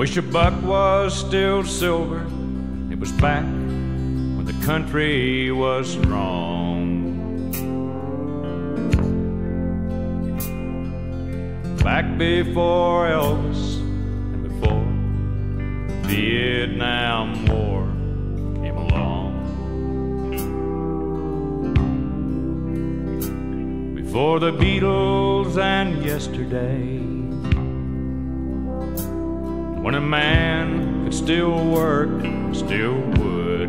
Wish a buck was still silver. It was back when the country was strong. Back before Elvis and before the Vietnam War came along. Before the Beatles and yesterday, when a man could still work, still would.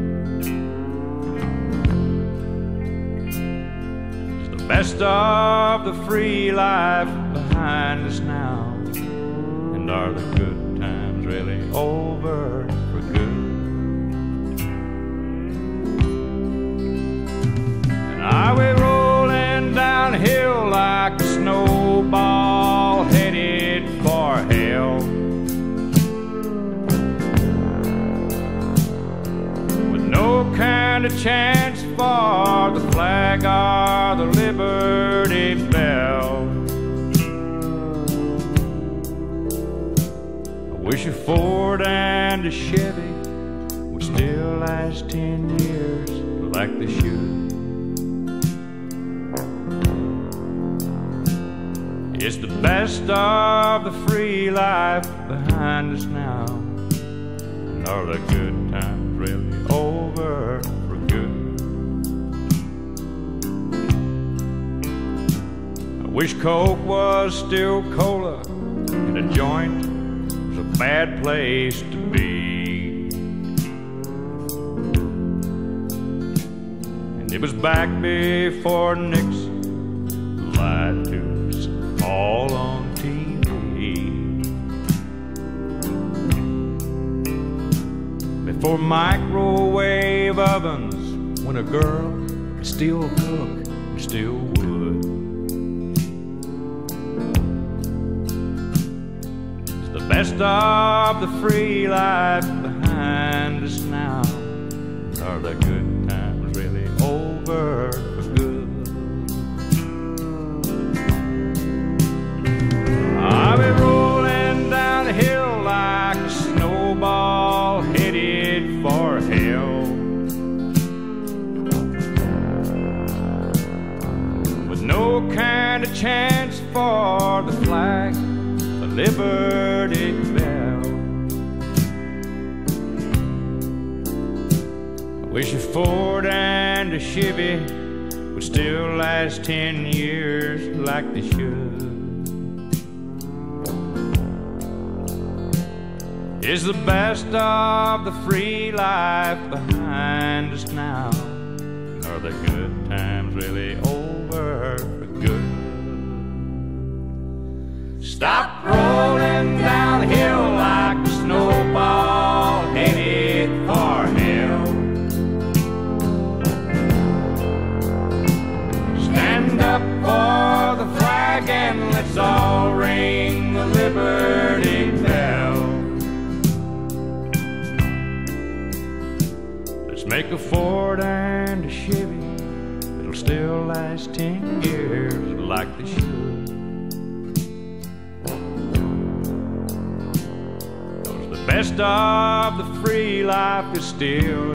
It's the best of the free life behind us now. And are the good times really over for good? And are we rolling downhill like a snowball headed for hell? No kind of chance for the flag or the Liberty Bell. I wish a Ford and a Chevy would still last 10 years like they should. It's the best of the free life behind us now. And are the good times really over for good? I wish Coke was still cola and a joint was a bad place to be. And it was back before Nixon lied to us all on TV. For microwave ovens, when a girl could still cook and still would. It's the best of the free life behind us now. Are the good times really over for good? Are we rolling down the hill like a snowball headed for hell? With no kind of chance for the flag, the Liberty Bell. I wish a Ford and a Chevy would still last 10 years like they should. Is the best of the free life behind us now? Are the good times really over for good? Stop rolling downhill like a snowball headed for hell. Stand up for the flag and let's all ring the Liberty Bell. Make a Ford and a Chevy that'll still last 10 years like they should. 'Cause the best of the free life is still